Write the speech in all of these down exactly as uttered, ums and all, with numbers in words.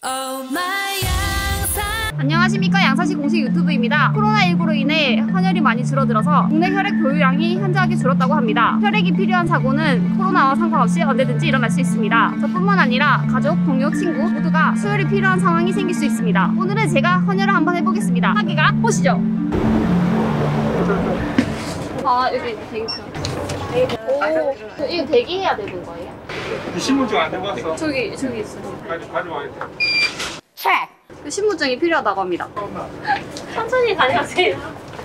안녕하십니까, 양사시 공식 유튜브입니다. 코로나십구로 인해 헌혈이 많이 줄어들어서 국내 혈액 보유량이 현저하게 줄었다고 합니다. 혈액이 필요한 사고는 코로나와 상관없이 언제든지 일어날 수 있습니다. 저뿐만 아니라 가족, 동료, 친구 모두가 수혈이 필요한 상황이 생길 수 있습니다. 오늘은 제가 헌혈을 한번 해보겠습니다. 하기가 보시죠. 아, 여기 대기표. 오, 이거 대기해야 되는 거예요? 신분증 안 들고 왔어? 저기, 저기 있어요. 가져, 가져와야겠다. 그 신분증이 필요하다고 합니다. 천천히 다녀가세요.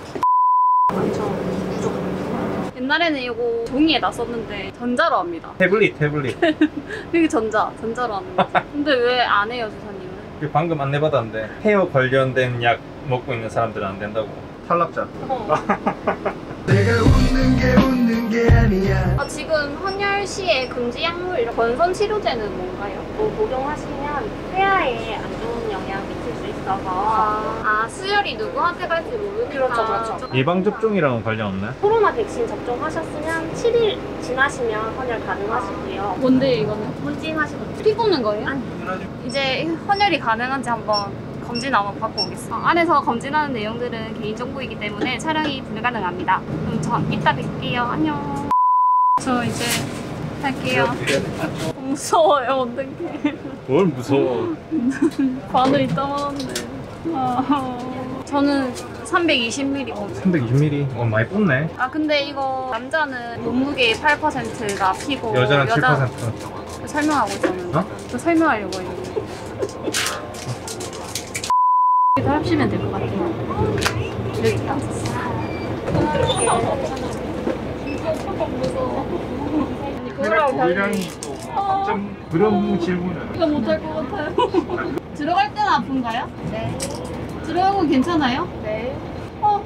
옛날에는 이거 종이에다 썼는데 전자로 합니다. 태블릿, 태블릿. 이게 전자, 전자로 하는 거죠. 근데 왜 안 해요, 주사님은? 방금 안내받았는데 헤어 관련된 약 먹고 있는 사람들은 안 된다고. 탈락자. 어. 내가 웃는 게 웃는 게 아니야. 아, 지금 헌혈 시에 금지 약물, 이런 건선 치료제는 뭔가요? 뭐 복용하시면 폐하에 안 좋은 영향 미칠 수 있어서. 아, 아 수혈이 누구한테 갈지 모르니까. 그렇죠, 그렇죠. 예방접종이랑은 관련 없네? 코로나 백신 접종하셨으면 칠 일 지나시면 헌혈 가능하시고요. 뭔데 이거는? 문진하시고 피 뽑는 거예요? 아니. 이제 헌혈이 가능한지 한번 검진 한번 받고 오겠습니다. 어, 안에서 검진하는 내용들은 개인정보이기 때문에 촬영이 불가능합니다. 그럼 저 이따 뵐게요. 안녕. 저 이제 갈게요. 무서워요, 어떡해. 뭘 무서워. 바늘 이따 먹었네. 아, 저는 삼백이십 밀리리터거든요. 삼백이십 밀리리터? 어, 많이 뽑네. 아, 근데 이거 남자는 몸무게 팔 퍼센트가 피고 여자는 여자... 칠 퍼센트. 설명하고 있었는데. 어? 저 설명하려고 했는데. 여기다 합치면 될 것 같아요. 여기 있다. 혈액 보유량이 있고 좀 그런 질문은 이거 못할 것 같아요. 들어갈 때는 아픈가요? 네. 들어가고 괜찮아요? 네. 어.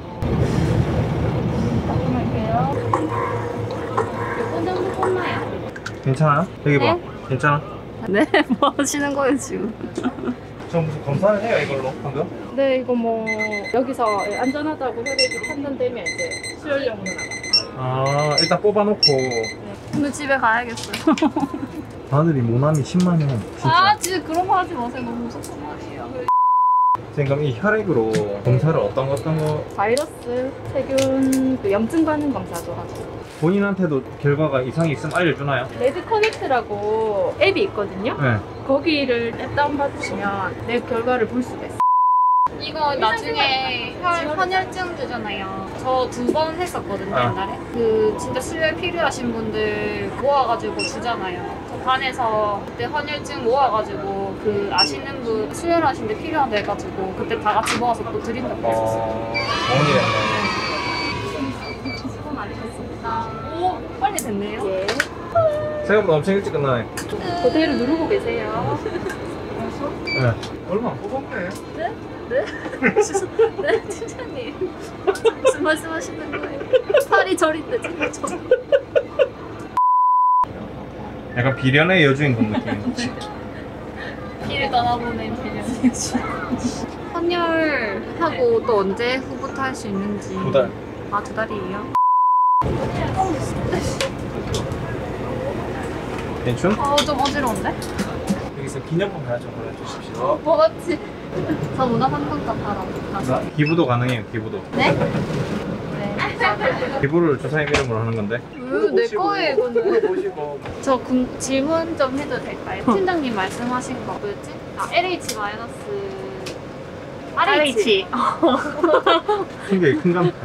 잠깐만요. 몇 번 정도 뽑나요? 괜찮아요? 여기 봐. 네? 괜찮아? 네, 뭐 하시는 거예요 지금? 저 무슨 검사를 해요 이걸로 방금? 네, 이거 뭐 여기서 안전하다고 혈액이 판단되면 이제 수혈용으로 나가. 아, 일단 뽑아놓고. 오늘 집에 가야겠어요. 바늘이 모나미 십만 원. 진짜. 아, 진짜 그런 거 하지 마세요. 너무 무섭단 말이에요. 선생님, 그럼 이 혈액으로 검사를 어떤 거 어떤 거 바이러스, 세균, 그 염증 반응 검사도 하고. 본인한테도 결과가 이상이 있으면 알려주나요? 레드 커넥트라고 앱이 있거든요. 네. 거기를 앱 다운 받으시면 내 결과를 볼 수가 있어요. 이거 나중에 혈, 헌혈증 주잖아요. 저 두 번 했었거든요, 아. 옛날에. 그 진짜 수혈 필요하신 분들 모아가지고 주잖아요. 저 반에서 그때 헌혈증 모아가지고 그 아시는 분 수혈하시는데 필요하다 해가지고 그때 다 같이 모아서 또 드린다고 했었어요. 어... 도움이 됐네. 수고 많으셨습니다. 오, 빨리 됐네요. 예. 생각보다 엄청 일찍 끝나네. 그대로 누르고 계세요. 네. 얼마 안 뽑았네. 네? 네? 네, 팀장님. 무슨 말씀 하시는 거예요? 팔이 저린데, 제가 저. 약간 비련의 여주인공 느낌이지. 길을 떠나보낸 비련의 여주. 헌혈하고 또 언제 후부터 할 수 있는지. 두 달. 아, 두 달이에요? 괜찮? 어, 좀 어지러운데? 여기서 기념품 하나 좀 보내주십시오. 뭐 같지? 저 문화상품권 바라. 기부도 가능해요, 기부도. 네? 네. 기부를 주사님 이름으로 하는 건데. 으, 내 거예요, 이거는. 물어보시고. 저 금, 질문 좀 해도 될까요? 팀장님 말씀하신 거 뭐였지? 아, 엘에이치 마이너스 알에이치. 굉장히 큰 감.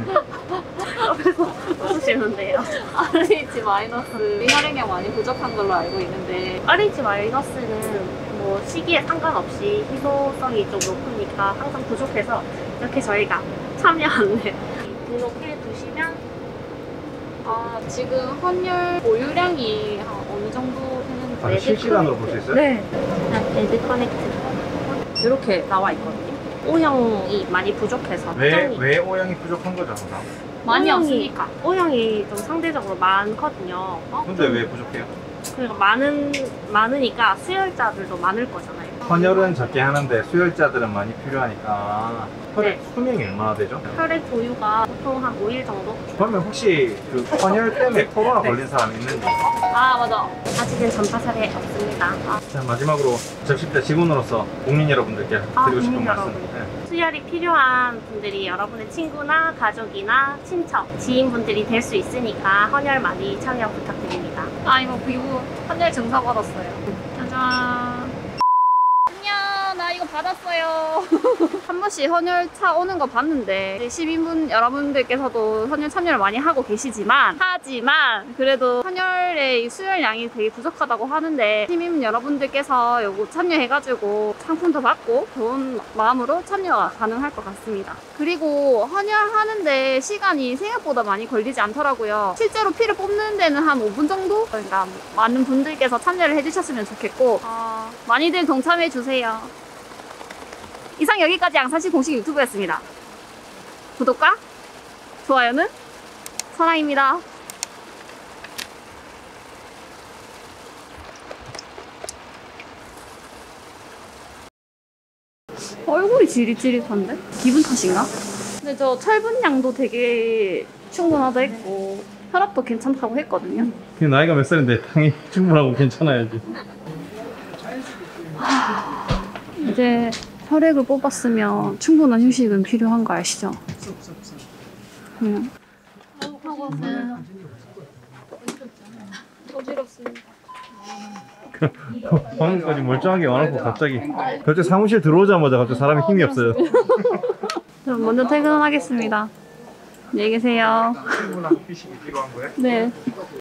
웃으시면 돼요. 알에이치 마이너스 혈액량 많이 부족한 걸로 알고 있는데 알에이치 마이너스는 뭐 시기에 상관없이 희소성이 좀 높으니까 항상 부족해서 이렇게 저희가 참여 안내 등록해 두시면 아, 지금 헌혈 보유량이 한 어느 정도 되는지 아, 실시간으로 볼 수 있어요? 네. 레드 커넥트 이렇게 나와 있거든요. O형이 많이 부족해서 왜, 특정이- 왜 O형이 부족한 거죠, 항상? 많이 O형이- 없으니까. O형이 좀 상대적으로 많거든요. 어? 근데 왜 부족해요? 그러니까 많은, 많으니까 수혈자들도 많을 거잖아요. 헌혈은 적게 하는데 수혈자들은 많이 필요하니까 혈액 네. 수명이 얼마나 되죠? 혈액 보유가 보통 한 오 일 정도? 그러면 혹시 그 헌혈 때문에 코로나 걸린 사람 있는지? 아 맞아. 아직은 전파 사례 없습니다. 아, 자, 마지막으로 접십대 직원으로서 국민 여러분들께 아, 드리고 싶은 국민 말씀. 여러분. 네. 수혈이 필요한 분들이 여러분의 친구나 가족이나 친척, 지인분들이 될 수 있으니까 헌혈 많이 참여 부탁드립니다. 아 이거 비구 헌혈 증서 받았어요. 짜잔. 안녕, 나 이거 받았어요. 한 번씩 헌혈차 오는 거 봤는데 시민분 여러분들께서도 헌혈 참여를 많이 하고 계시지만 하지만 그래도 헌혈의 이 수혈량이 되게 부족하다고 하는데 시민 여러분들께서 요거 참여해가지고 상품도 받고 좋은 마음으로 참여가 가능할 것 같습니다. 그리고 헌혈하는데 시간이 생각보다 많이 걸리지 않더라고요. 실제로 피를 뽑는 데는 한 오 분 정도? 그러니까 많은 분들께서 참여를 해주셨으면 좋겠고 어, 많이들 동참해 주세요. 이상 여기까지 양산시 공식 유튜브였습니다. 구독과 좋아요는 사랑입니다. 얼굴이 지릿지릿한데? 기분 탓인가? 근데 저 철분량도 되게 충분하다 했고 혈압도 괜찮다고 했거든요. 그 나이가 몇 살인데 당연히 충분하고 괜찮아야지. 이제 혈액을 뽑았으면 충분한 휴식은 필요한 거 아시죠? 그냥 하고 왔어요. 어지럽습니다. 방금까지 멀쩡하게 와놓고 갑자기 갑자기 사무실 들어오자마자 갑자기 사람이 힘이 없어요. 그럼 먼저 퇴근하겠습니다. 안녕히 계세요. 충분한 휴식이 필요한 거예요? 네.